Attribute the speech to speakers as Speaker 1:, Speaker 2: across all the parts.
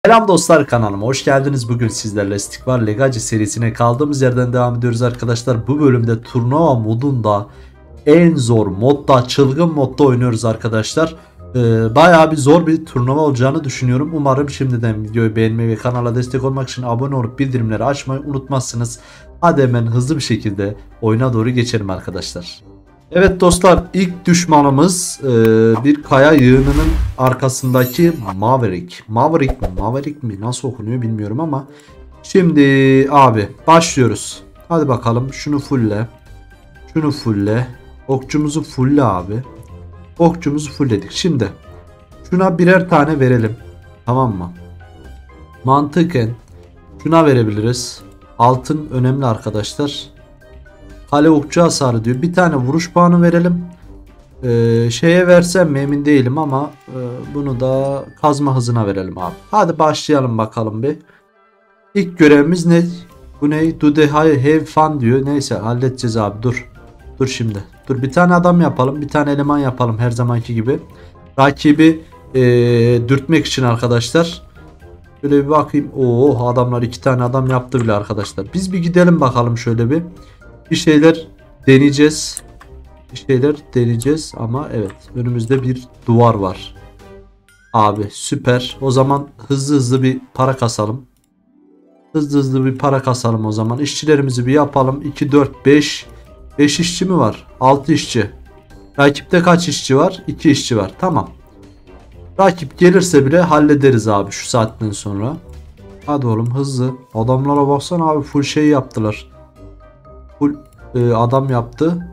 Speaker 1: Selam dostlar, kanalıma hoş geldiniz. Bugün sizlerle Stikvar Legacy serisine kaldığımız yerden devam ediyoruz arkadaşlar. Bu bölümde turnuva modunda en zor modda, çılgın modda oynuyoruz arkadaşlar. Bayağı bir zor bir turnuva olacağını düşünüyorum. Umarım şimdiden videoyu beğenmeyi ve kanala destek olmak için abone olup bildirimleri açmayı unutmazsınız. Hadi hemen hızlı bir şekilde oyuna doğru geçelim arkadaşlar. Evet dostlar, ilk düşmanımız bir kaya yığınının arkasındaki Maverick. Maverick mi nasıl okunuyor bilmiyorum ama. Şimdi abi başlıyoruz. Hadi bakalım, şunu fulle. Şunu fulle. Okçumuzu fulle abi. Okçumuzu fullledik. Şimdi şuna birer tane verelim. Tamam mı? Mantıken şuna verebiliriz. Altın önemli arkadaşlar. Kale okçu hasarı diyor. Bir tane vuruş puanı verelim. Şeye versem mi emin değilim ama bunu da kazma hızına verelim abi. Hadi başlayalım bakalım bir. İlk görevimiz ne? Bu ne? Do they have fun diyor. Neyse halledeceğiz abi, dur. Dur şimdi. Dur, bir tane adam yapalım. Bir tane eleman yapalım her zamanki gibi. Rakibi dürtmek için arkadaşlar. Şöyle bir bakayım. Oo, adamlar iki tane adam yaptı bile arkadaşlar. Biz bir gidelim bakalım şöyle bir. Bir şeyler deneyeceğiz. Bir şeyler deneyeceğiz ama evet, önümüzde bir duvar var. Abi süper. O zaman hızlı bir para kasalım. Hızlı bir para kasalım o zaman. İşçilerimizi bir yapalım. 2, 4, 5. 5 işçi mi var? 6 işçi. Rakipte kaç işçi var? 2 işçi var. Tamam. Rakip gelirse bile hallederiz abi şu saatten sonra. Hadi oğlum hızlı. Adamlara baksana abi, full şey yaptılar. Full adam yaptı.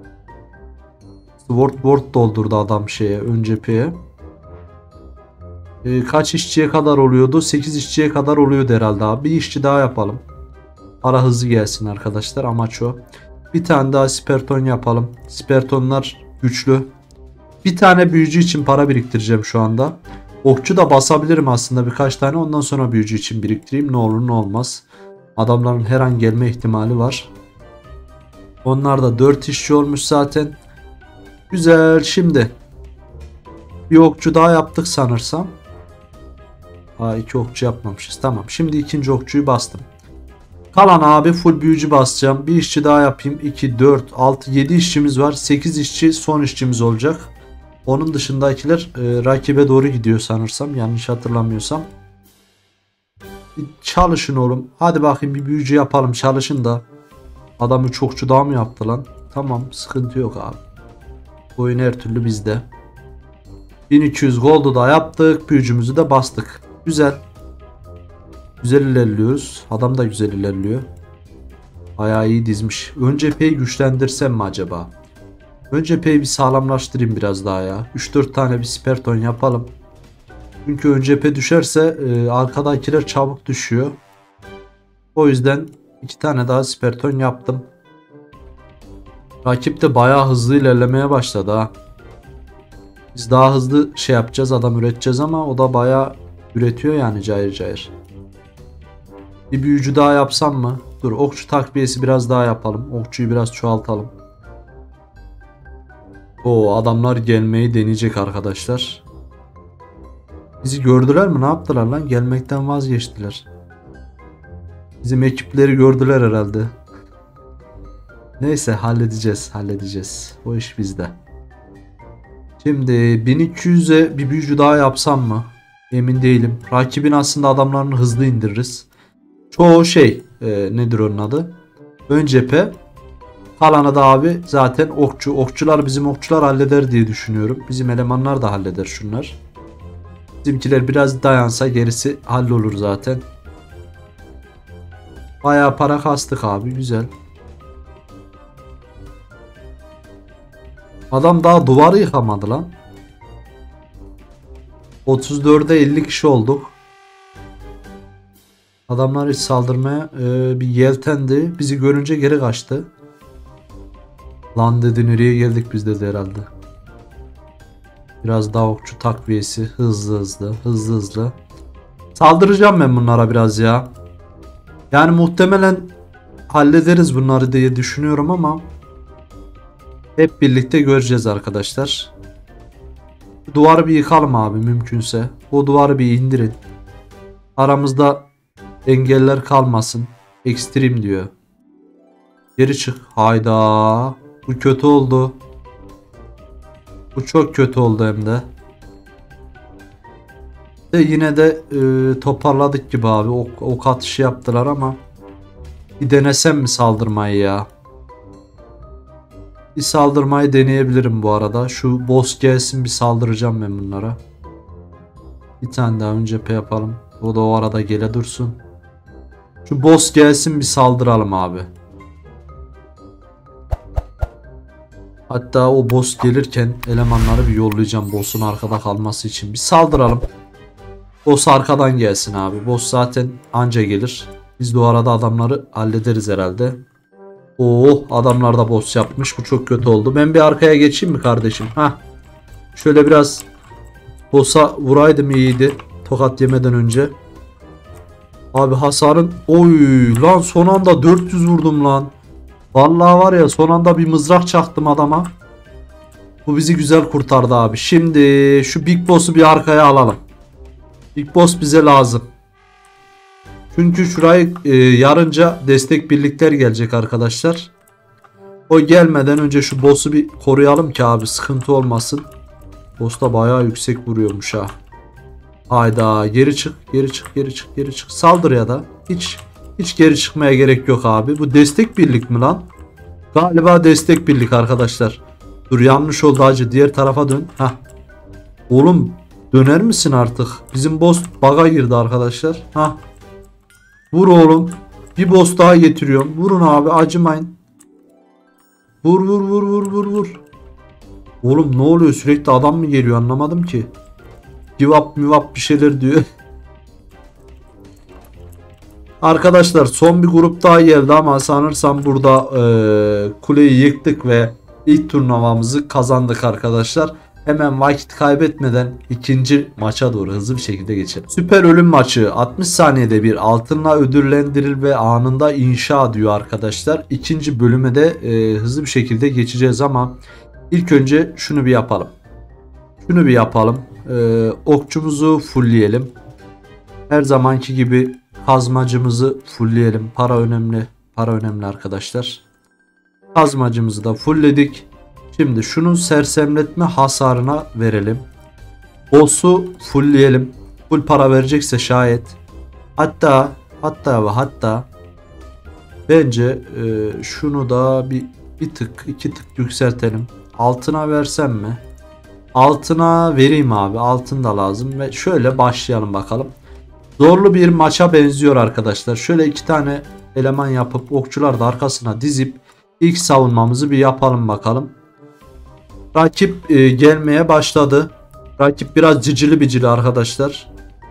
Speaker 1: Sword doldurdu adam şeye, ön cepheye. Kaç işçiye kadar oluyordu? 8 işçiye kadar oluyordu herhalde abi. Bir işçi daha yapalım. Para hızlı gelsin arkadaşlar, amaç o. Bir tane daha sperton yapalım. Spertonlar güçlü. Bir tane büyücü için para biriktireceğim şu anda. Okçu da basabilirim aslında birkaç tane. Ondan sonra büyücü için biriktireyim. Ne olur ne olmaz. Adamların her an gelme ihtimali var. Onlar da 4 işçi olmuş zaten. Güzel, şimdi bir okçu daha yaptık sanırsam. Aa, 2 okçu yapmamışız. Tamam, şimdi ikinci okçuyu bastım. Kalan abi full büyücü basacağım. Bir işçi daha yapayım. 2, 4, 6, 7 işçimiz var. 8 işçi son işçimiz olacak. Onun dışındakiler rakibe doğru gidiyor sanırsam. Yanlış hatırlamıyorsam. Çalışın oğlum. Hadi bakayım, bir büyücü yapalım. Çalışın da. Adam 3 okçu daha mı yaptı lan? Tamam, sıkıntı yok abi. Oyun her türlü bizde. 1200 gold'u da yaptık. Büyücümüzü de bastık. Güzel. Güzel ilerliyoruz. Adam da güzel ilerliyor. Bayağı iyi dizmiş. Ön cepheyi güçlendirsem mi acaba? Ön cepheyi bir sağlamlaştırayım biraz daha ya. 3-4 tane bir sperton yapalım. Çünkü ön cephe düşerse arkadakiler çabuk düşüyor. O yüzden 2 tane daha sperton yaptım. Rakip de bayağı hızlı ilerlemeye başladı ha. Biz daha hızlı şey yapacağız, adam üreteceğiz ama o da bayağı üretiyor yani, cayır cayır. Bir büyücü daha yapsam mı? Dur, okçu takviyesi biraz daha yapalım. Okçuyu biraz çoğaltalım. O adamlar gelmeyi deneyecek arkadaşlar. Bizi gördüler mi? Ne yaptılar lan? Gelmekten vazgeçtiler. Bizim ekipleri gördüler herhalde. Neyse, halledeceğiz. O iş bizde. Şimdi 1200'e bir büyücü daha yapsam mı? Emin değilim. Rakibin aslında adamlarını hızlı indiririz. Çoğu şey nedir onun adı? Ön cephe. Kalanı da abi zaten okçu. Okçular, bizim okçular halleder diye düşünüyorum. Bizim elemanlar da halleder şunlar. Bizimkiler biraz dayansa gerisi hallolur zaten. Bayağı para kastık abi, güzel. Adam daha duvarı yıkamadı lan. 34'e 50 kişi olduk. Adamlar hiç saldırmaya bir yeltendi. Bizi görünce geri kaçtı. Lan dedi, nereye geldik biz dedi herhalde. Biraz daha okçu takviyesi. Hızlı. Saldıracağım ben bunlara biraz ya. Yani muhtemelen hallederiz bunları diye düşünüyorum ama hep birlikte göreceğiz arkadaşlar. Duvarı bir yıkalım abi mümkünse. O duvarı bir indirin. Aramızda engeller kalmasın. Ekstrem diyor. Geri çık. Hayda. Bu kötü oldu. Bu çok kötü oldu hem de. Yine de toparladık gibi abi. Ok atışı yaptılar ama bir denesem mi saldırmayı ya? Bir saldırmayı deneyebilirim bu arada. Şu boss gelsin, bir saldıracağım ben bunlara. Bir tane daha ön cephe yapalım. O da o arada gele dursun. Şu boss gelsin, bir saldıralım abi. Hatta o boss gelirken elemanları bir yollayacağım boss'un arkada kalması için. Bir saldıralım. Boss arkadan gelsin abi. Boss zaten anca gelir. Biz de o arada adamları hallederiz herhalde. Oo, adamlar da boss yapmış. Bu çok kötü oldu. Ben bir arkaya geçeyim mi kardeşim? Hah. Şöyle biraz boss'a vuraydım, iyiydi. Tokat yemeden önce. Abi hasarın... Oy lan, son anda 400 vurdum lan. Vallahi var ya, son anda bir mızrak çaktım adama. Bu bizi güzel kurtardı abi. Şimdi şu Big Boss'u bir arkaya alalım. Big Boss bize lazım. Çünkü şurayı yarınca destek birlikler gelecek arkadaşlar. O gelmeden önce şu boss'u bir koruyalım ki abi sıkıntı olmasın. Boss da bayağı yüksek vuruyormuş ha. Hayda, geri çık, geri çık, geri çık, geri çık. Saldır ya da. Hiç geri çıkmaya gerek yok abi. Bu destek birlik mi lan? Galiba destek birlik arkadaşlar. Dur, yanlış oldu hacı. Diğer tarafa dön. Hah. Oğlum döner misin artık? Bizim boss bug'a girdi arkadaşlar. Hah. Vur oğlum. Bir boss daha getiriyorum. Vurun abi, acımayın. Vur vur vur vur vur vur. Oğlum ne oluyor? Sürekli adam mı geliyor, anlamadım ki. Give up mivap bir şeyler diyor. Arkadaşlar son bir grup daha geldi ama sanırsam burada kuleyi yıktık ve ilk turnuvamızı kazandık arkadaşlar. Hemen vakit kaybetmeden ikinci maça doğru hızlı bir şekilde geçelim. Süper ölüm maçı 60 saniyede bir altınla ödüllendiril ve anında inşa diyor arkadaşlar. İkinci bölüme de hızlı bir şekilde geçeceğiz ama ilk önce şunu bir yapalım. Şunu bir yapalım. Okçumuzu fullleyelim. Her zamanki gibi kazmacımızı fullleyelim. Para önemli. Para önemli arkadaşlar. Kazmacımızı da fullledik. Şimdi şunun sersemletme hasarına verelim. Boss'u fullleyelim. Full para verecekse şayet. Hatta bence şunu da bir tık, iki tık yükseltelim. Altına versem mi? Altına vereyim abi. Altın da lazım ve şöyle başlayalım bakalım. Zorlu bir maça benziyor arkadaşlar. Şöyle iki tane eleman yapıp okçular da arkasına dizip ilk savunmamızı bir yapalım bakalım. Rakip gelmeye başladı. Rakip biraz cicili bicili arkadaşlar.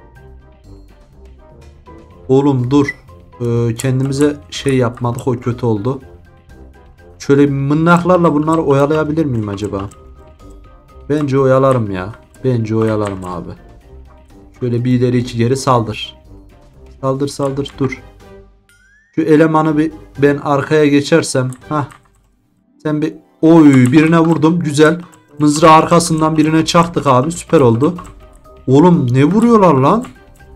Speaker 1: Oğlum dur. Kendimize şey yapmadık, o kötü oldu. Şöyle mınnaklarla bunları oyalayabilir miyim acaba? Bence oyalarım ya. Bence oyalarım abi. Şöyle bir ileri iki geri saldır. Saldır saldır, dur. Şu elemanı bir ben arkaya geçersem. Hah. Sen bir, oy, birine vurdum, güzel. Mızrağı arkasından birine çaktık abi, süper oldu. Oğlum ne vuruyorlar lan?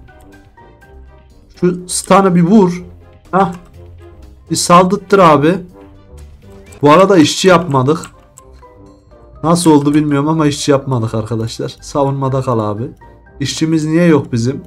Speaker 1: Şu stun'ı bir vur. Hah. Bir saldırttır abi. Bu arada işçi yapmadık. Nasıl oldu bilmiyorum ama işçi yapmadık arkadaşlar. Savunmada kal abi. İşçimiz niye yok bizim?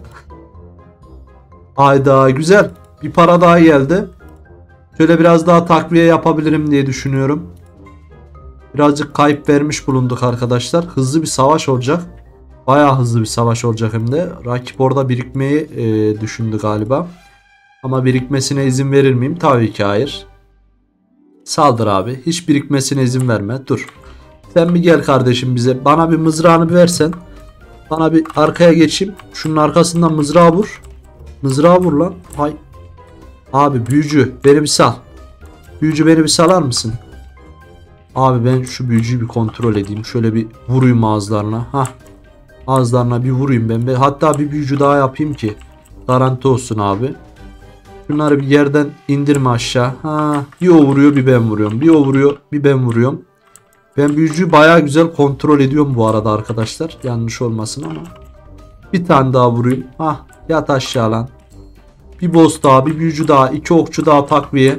Speaker 1: Hayda, güzel. Bir para daha geldi. Şöyle biraz daha takviye yapabilirim diye düşünüyorum. Birazcık kayıp vermiş bulunduk arkadaşlar. Hızlı bir savaş olacak. Bayağı hızlı bir savaş olacak hem de. Rakip orada birikmeyi düşündü galiba. Ama birikmesine izin verir miyim? Tabii ki hayır. Saldır abi. Hiç birikmesine izin verme. Dur. Sen bir gel kardeşim bize. Bana bir mızrağını bir versen. Bana bir arkaya geçeyim. Şunun arkasından mızrağı vur. Mızrağı vur lan. Hay. Abi büyücü beni bir sal. Büyücü beni bir salar mısın? Abi ben şu büyücüyü bir kontrol edeyim. Şöyle bir vurayım ağızlarına. Hah. Ağızlarına bir vurayım ben. Hatta bir büyücü daha yapayım ki garanti olsun abi. Şunları bir yerden indirme aşağı. Ha, bir o vuruyor bir ben vuruyorum. Bir o vuruyor bir ben vuruyorum. Ben büyücüyü bayağı güzel kontrol ediyorum bu arada arkadaşlar. Yanlış olmasın ama. Bir tane daha vurayım. Hah, yat aşağı lan. Bir boss daha, bir büyücü daha, 2 okçu daha takviye.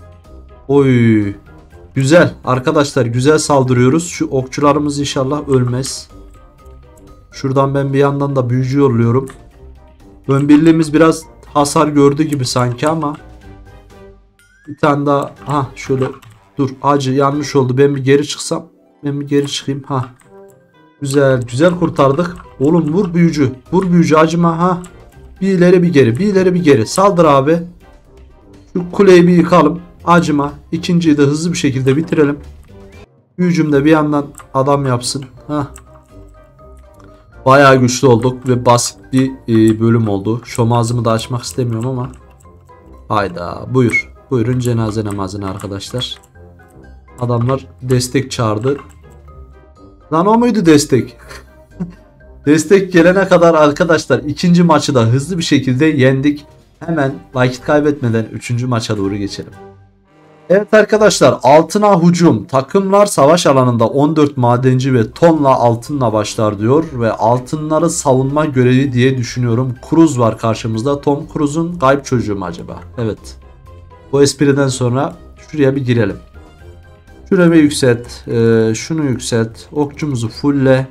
Speaker 1: Oy. Güzel arkadaşlar, güzel saldırıyoruz. Şu okçularımız inşallah ölmez. Şuradan ben bir yandan da büyücü yolluyorum. Ön birliğimiz biraz hasar gördü gibi sanki ama. Bir tane daha. Ha şöyle dur, acı yanlış oldu. Ben bir geri çıksam. Ben bir geri çıkayım. Ha. Güzel güzel kurtardık. Oğlum vur büyücü. Vur büyücü, acıma. Ha. Bir ileri bir geri. Bir ileri bir geri. Saldır abi. Şu kuleyi bir yıkalım. Acıma. İkinciyi de hızlı bir şekilde bitirelim. Büyücüm de bir yandan adam yapsın. Ha. Bayağı güçlü olduk ve basit bir bölüm oldu. Şom ağzımı da açmak istemiyorum ama. Hayda buyur. Buyurun cenaze namazına arkadaşlar. Adamlar destek çağırdı. Lan o muydu destek? Destek gelene kadar arkadaşlar ikinci maçı da hızlı bir şekilde yendik. Hemen vakit kaybetmeden 3. maça doğru geçelim. Evet arkadaşlar, altına hücum. Takımlar savaş alanında 14 madenci ve tonla altınla başlar diyor. Ve altınları savunma görevi diye düşünüyorum. Cruz var karşımızda. Tom Cruise'un kayıp çocuğu mu acaba? Evet. Bu espriden sonra şuraya bir girelim. Şuraya bir yükselt. Şunu yükselt. Okçumuzu fulle.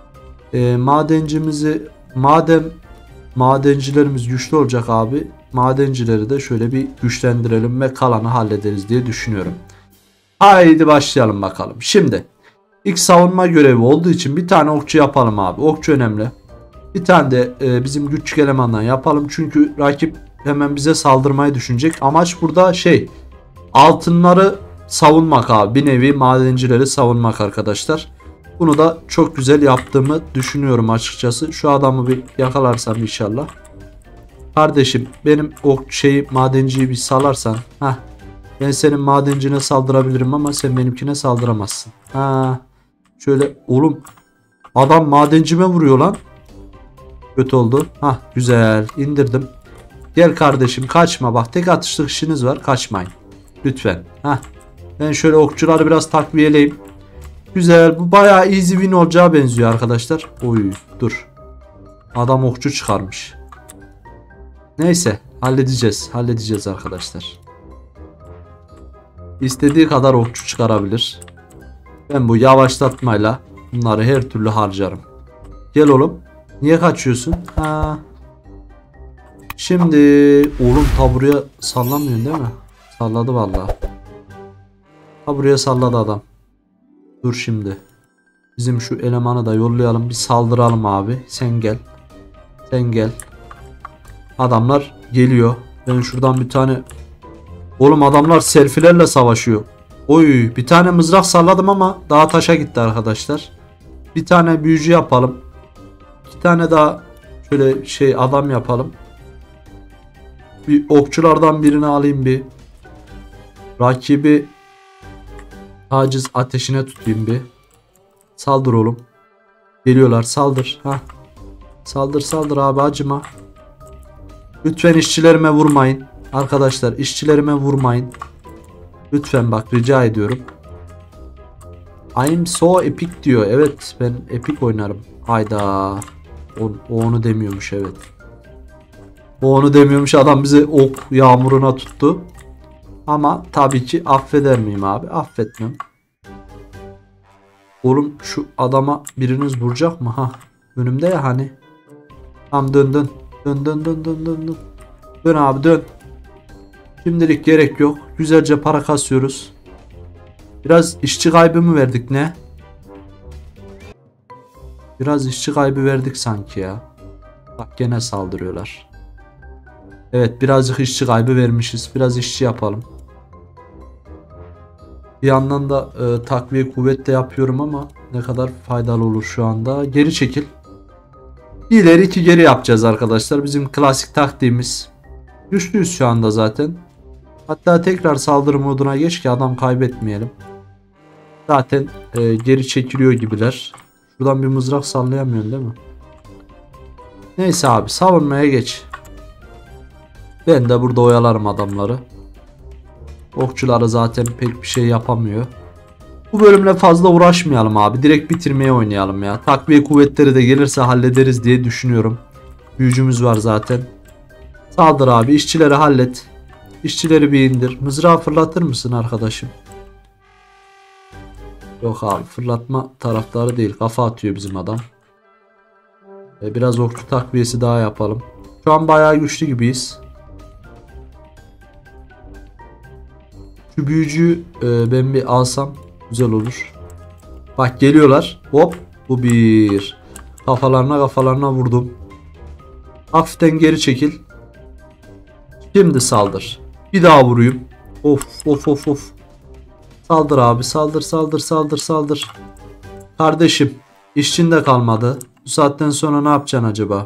Speaker 1: Madencimizi, madem madencilerimiz güçlü olacak abi, madencileri de şöyle bir güçlendirelim ve kalanı hallederiz diye düşünüyorum. Haydi başlayalım bakalım. Şimdi ilk savunma görevi olduğu için bir tane okçu yapalım abi. Okçu önemli. Bir tane de bizim güçlü elemandan yapalım. Çünkü rakip hemen bize saldırmayı düşünecek. Amaç burada altınları savunmak abi. Bir nevi madencileri savunmak arkadaşlar. Bunu da çok güzel yaptığımı düşünüyorum açıkçası. Şu adamı bir yakalarsam inşallah. Kardeşim benim o madenciyi bir salarsan. Heh. Ben senin madencine saldırabilirim ama sen benimkine saldıramazsın. Ha. Şöyle oğlum. Adam madencime vuruyor lan. Kötü oldu. Hah güzel indirdim. Gel kardeşim kaçma, bak tek atışlık işiniz var, kaçmayın. Lütfen. Hah. Ben şöyle okçuları biraz takviyeleyim. Güzel, bu bayağı easy win olacağı benziyor arkadaşlar. Oy dur. Adam okçu çıkarmış. Neyse halledeceğiz arkadaşlar. İstediği kadar okçu çıkarabilir. Ben bu yavaşlatmayla bunları her türlü harcarım. Gel oğlum. Niye kaçıyorsun? Ha. Şimdi oğlum ta buraya sallamıyorsun değil mi? Salladı vallahi. Ta buraya salladı adam. Dur şimdi. Bizim şu elemanı da yollayalım. Bir saldıralım abi. Sen gel. Sen gel. Adamlar geliyor. Ben şuradan bir tane... Oğlum adamlar selfilerle savaşıyor. Oy bir tane mızrak salladım ama daha taşa gitti arkadaşlar. Bir tane büyücü yapalım. İki tane daha şöyle adam yapalım. Bir okçulardan birini alayım bir. Rakibi taciz ateşine tutayım bir. Saldır oğlum. Geliyorlar, saldır. Ha. Saldır abi, acıma. Lütfen işçilerime vurmayın. Arkadaşlar işçilerime vurmayın. Lütfen bak rica ediyorum. I'm so epic diyor. Evet ben epic oynarım. Hayda. O onu demiyormuş, evet. O onu demiyormuş, adam bizi ok yağmuruna tuttu. Ama tabii ki affeder miyim abi? Affetmem. Oğlum şu adama biriniz vuracak mı? Ha. Önümde ya hani. Tamam dön. Dön. Dön abi dön. Şimdilik gerek yok. Güzelce para kasıyoruz. Biraz işçi kaybı mı verdik ne? Biraz işçi kaybı verdik sanki ya. Bak gene saldırıyorlar. Evet birazcık işçi kaybı vermişiz. Biraz işçi yapalım. Bir yandan da takviye kuvvet de yapıyorum ama ne kadar faydalı olur şu anda. Geri çekil. Bir ileri iki geri yapacağız arkadaşlar. Bizim klasik taktiğimiz. Güçlüyüz şu anda zaten. Hatta tekrar saldırı moduna geç ki adam kaybetmeyelim. Zaten geri çekiliyor gibiler. Şuradan bir mızrak sallayamıyorsun değil mi? Neyse abi savunmaya geç. Ben de burada oyalarım adamları. Okçuları zaten pek bir şey yapamıyor. Bu bölümle fazla uğraşmayalım abi. Direkt bitirmeye oynayalım ya. Takviye kuvvetleri de gelirse hallederiz diye düşünüyorum. Büyücümüz var zaten. Saldır abi, işçileri hallet. İşçileri bir indir. Mızrağı fırlatır mısın arkadaşım? Yok abi, fırlatma taraftarı değil. Kafa atıyor bizim adam. Biraz okçu takviyesi daha yapalım. Şu an bayağı güçlü gibiyiz. Şu büyücüyü ben bir alsam güzel olur. Bak geliyorlar. Hop. Bu bir. Kafalarına vurdum. Hafiften geri çekil. Şimdi saldır. Bir daha vurayım. Of. Saldır abi, saldır. Kardeşim, işçin de kalmadı. Bu saatten sonra ne yapacaksın acaba?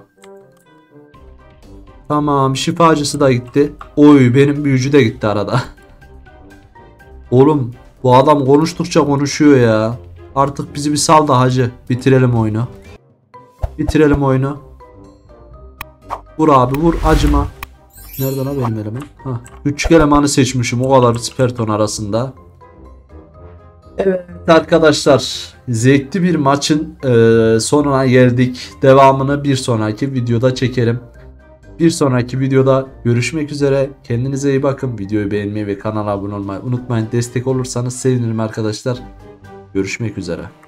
Speaker 1: Tamam, şifacısı da gitti. Oy, benim büyücü de gitti arada. Oğlum, bu adam konuştukça konuşuyor ya. Artık bizi bir sal da hacı. Bitirelim oyunu. Vur abi, vur, acıma. Nerede lan benim eleman? Hah, küçük elemanı seçmişim o kadar Sparton arasında. Evet arkadaşlar, zevkli bir maçın sonuna geldik. Devamını bir sonraki videoda çekerim. Bir sonraki videoda görüşmek üzere. Kendinize iyi bakın. Videoyu beğenmeyi ve kanala abone olmayı unutmayın. Destek olursanız sevinirim arkadaşlar. Görüşmek üzere.